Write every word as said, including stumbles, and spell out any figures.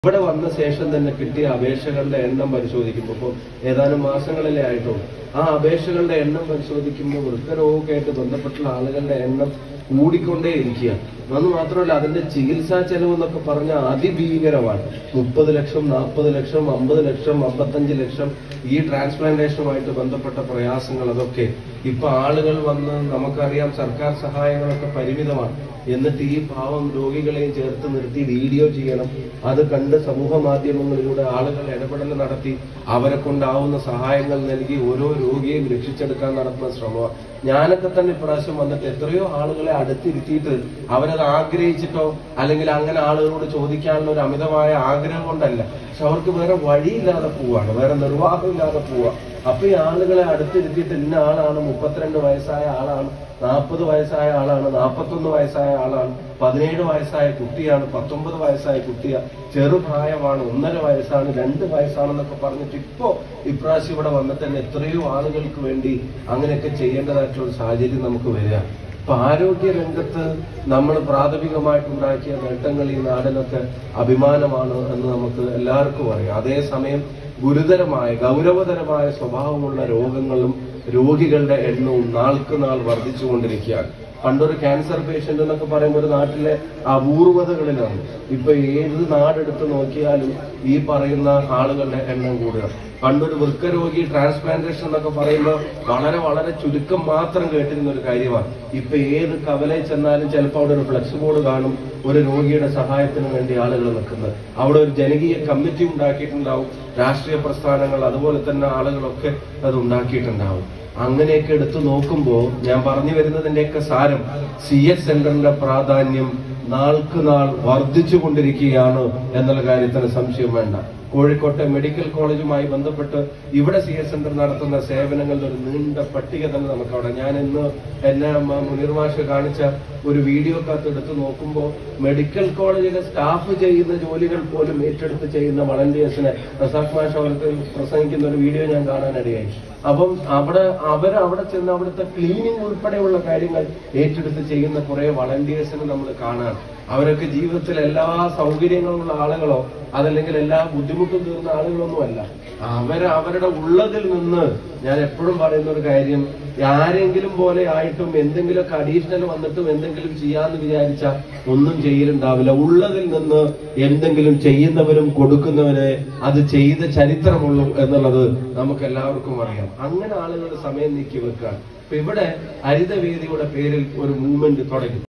ഇവിടെ വന്ന ശേഷം തന്നെ കിട്ടിയ അപേക്ഷകളുടെ എണ്ണം പരിശോധിക്കുമ്പോൾ ഇപ്പോൾ ഏതാനും മാസങ്ങളിലേ ആയിട്ടുള്ളൂ. ആ അപേക്ഷകളുടെ എണ്ണം പരിശോധിക്കുമ്പോൾ വൃക്കരോഗമായിട്ട് ബന്ധപ്പെട്ടുള്ള ആളുകളുടെ എണ്ണം കൂടിക്കൊണ്ടേ ഇരിക്കുക. അന്ന് മാത്രമല്ല, അതിന്റെ ചികിത്സാ ചെലവ് എന്നൊക്കെ പറഞ്ഞാൽ അതിഭീകരമാണ്. മുപ്പത് ലക്ഷം നാൽപ്പത് ലക്ഷം അമ്പത് ലക്ഷം അമ്പത്തഞ്ച് ലക്ഷം ഈ ട്രാൻസ്പ്ലാന്റേഷനുമായിട്ട് ബന്ധപ്പെട്ട പ്രയാസങ്ങൾ അതൊക്കെ ഇപ്പൊ ആളുകൾ വന്ന് നമുക്കറിയാം സർക്കാർ സഹായങ്ങളൊക്കെ പരിമിതമാണ്. എന്നിട്ട് ഈ പാവം രോഗികളെയും ചേർത്ത് നിർത്തി വീഡിയോ ചെയ്യണം. അത് കണ്ട് സമൂഹ മാധ്യമങ്ങളിലൂടെ ആളുകൾ ഇടപെടൽ നടത്തി അവരെ കൊണ്ടാവുന്ന സഹായങ്ങൾ നൽകി ഓരോ രോഗിയെയും രക്ഷിച്ചെടുക്കാൻ നടത്തുന്ന ശ്രമമാണ്. ഞാനൊക്കെ തന്നെ ഇപ്രാവശ്യം വന്നിട്ട് എത്രയോ ആളുകളെ അടുത്തിരുത്തിയിട്ട് അവരത് ആഗ്രഹിച്ചിട്ടോ അല്ലെങ്കിൽ അങ്ങനെ ആളുകളോട് ചോദിക്കാനുള്ള ഒരു അമിതമായ ആഗ്രഹം കൊണ്ടല്ല, പക്ഷെ അവർക്ക് വേറെ വഴിയില്ലാതെ പോവാണ്, വേറെ നിർവാഹമില്ലാതെ പോവാ. അപ്പൊ ഈ ആളുകളെ അടുത്തിരുത്തിയിട്ട് ഇന്ന ആളാണ്, മുപ്പത്തിരണ്ട് വയസ്സായ ആളാണ്, നാൽപ്പത് വയസ്സായ ആളാണ്, നാൽപ്പത്തൊന്ന് വയസ്സായ ആളാണ്, പതിനേഴ് വയസ്സായ കുട്ടിയാണ്, പത്തൊമ്പത് വയസ്സായ കുട്ടിയാണ്, ചെറുപ്രായമാണ്, ഒന്നര വയസ്സാണ്, രണ്ട് വയസ്സാണെന്നൊക്കെ പറഞ്ഞിട്ട് ഇപ്പോ ഇപ്രാവശ്യം ഇവിടെ വന്നിട്ട് തന്നെ എത്രയോ ആളുകൾക്ക് വേണ്ടി അങ്ങനെയൊക്കെ ചെയ്യേണ്ടതായിട്ടുള്ള ഒരു സാഹചര്യം നമുക്ക് വരിക. അപ്പൊ ആരോഗ്യ രംഗത്ത് നമ്മൾ പ്രാഥമികമായിട്ടുണ്ടാക്കിയ നേട്ടങ്ങൾ ഈ നാടിനൊക്കെ അഭിമാനമാണ് എന്ന് നമുക്ക് എല്ലാവർക്കും അറിയാം. അതേസമയം ഗുരുതരമായ ഗൗരവതരമായ സ്വഭാവമുള്ള രോഗങ്ങളും രോഗികളുടെ എണ്ണവും നാൾക്ക് നാൾ വർദ്ധിച്ചുകൊണ്ടിരിക്കുകയാണ്. പണ്ടൊരു ക്യാൻസർ പേഷ്യന്റ് എന്നൊക്കെ പറയുമ്പോൾ ഒരു നാട്ടിലെ അപൂർവതകളിലാണ്. ഇപ്പൊ ഏത് നാടെടുത്ത് നോക്കിയാലും ഈ പറയുന്ന ആളുകളുടെ എണ്ണം കൂടുക. പണ്ടൊരു വൃക്കരോഗി ട്രാൻസ്പ്ലാന്റേഷൻ എന്നൊക്കെ പറയുമ്പോൾ വളരെ വളരെ ചുരുക്കം മാത്രം കേട്ടിരുന്ന ഒരു കാര്യമാണ്. ഇപ്പൊ ഏത് കവലയിൽ ചെന്നാലും ചിലപ്പോൾ അവിടെ ഒരു ഫ്ലെക്സ് ബോർഡ് കാണും, ഒരു രോഗിയുടെ സഹായത്തിന് വേണ്ടി ആളുകൾ നിൽക്കുന്നത്. അവിടെ ഒരു ജനകീയ കമ്മിറ്റി ഉണ്ടാക്കിയിട്ടുണ്ടാവും, രാഷ്ട്രീയ പ്രസ്ഥാനങ്ങൾ അതുപോലെ തന്നെ ആളുകളൊക്കെ അത് ഉണ്ടാക്കിയിട്ടുണ്ടാവും. അങ്ങനെയൊക്കെ എടുത്തു നോക്കുമ്പോൾ ഞാൻ പറഞ്ഞു വരുന്നതിന്റെയൊക്കെ സാരം, സി എച്ച് സെന്ററിന്റെ പ്രാധാന്യം നാൾക്ക് നാൾ വർദ്ധിച്ചു കൊണ്ടിരിക്കുകയാണ് എന്നുള്ള കാര്യത്തിന് സംശയം വേണ്ട. കോഴിക്കോട്ടെ മെഡിക്കൽ കോളേജുമായി ബന്ധപ്പെട്ട് ഇവിടെ സി എസ് സെന്റർ നടത്തുന്ന സേവനങ്ങളുടെ ഒരു നീണ്ട പട്ടിക തന്നെ നമുക്കവിടെ, ഞാൻ ഇന്ന് എന്നെ മുനീർ മാഷ് കാണിച്ച ഒരു വീഡിയോക്കകത്ത് എടുത്ത് നോക്കുമ്പോൾ മെഡിക്കൽ കോളേജിലെ സ്റ്റാഫ് ചെയ്യുന്ന ജോലികൾ പോലും ഏറ്റെടുത്ത് ചെയ്യുന്ന വളണ്ടിയേഴ്സിനെ റസാഖ് മാഷ് അവർക്ക് പ്രസംഗിക്കുന്ന ഒരു വീഡിയോ ഞാൻ കാണാനിടയായി. അപ്പം അവിടെ അവർ അവിടെ ചെന്ന് അവിടുത്തെ ക്ലീനിങ് ഉൾപ്പെടെയുള്ള കാര്യങ്ങൾ ഏറ്റെടുത്ത് ചെയ്യുന്ന കുറെ വളണ്ടിയേഴ്സിനെ നമ്മൾ കാണാൻ. അവരൊക്കെ ജീവിതത്തിൽ എല്ലാ സൗകര്യങ്ങളുള്ള ആളുകളോ അതല്ലെങ്കിൽ എല്ലാ ബുദ്ധിമുട്ടും തീർന്ന ആളുകളൊന്നുമല്ല. അവർ അവരുടെ ഉള്ളതിൽ നിന്ന്, ഞാൻ എപ്പോഴും പറയുന്ന ഒരു കാര്യം, ആരെങ്കിലും പോലെ ആയിട്ടും എന്തെങ്കിലുമൊക്കെ അഡീഷണൽ വന്നിട്ടും എന്തെങ്കിലും ചെയ്യാന്ന് വിചാരിച്ചാൽ ഒന്നും ചെയ്യലുണ്ടാവില്ല. ഉള്ളതിൽ നിന്ന് എന്തെങ്കിലും ചെയ്യുന്നവരും കൊടുക്കുന്നവരെ അത് ചെയ്ത ചരിത്രമുള്ളൂ എന്നുള്ളത് നമുക്ക് എല്ലാവർക്കും അറിയാം. അങ്ങനെ ആളുകളുടെ സമയം നീക്കി വെക്കാൻ ഇപ്പൊ ഇവിടെ ഹരിതവേദിയുടെ പേരിൽ ഒരു മൂവ്മെന്റ് തുടങ്ങി.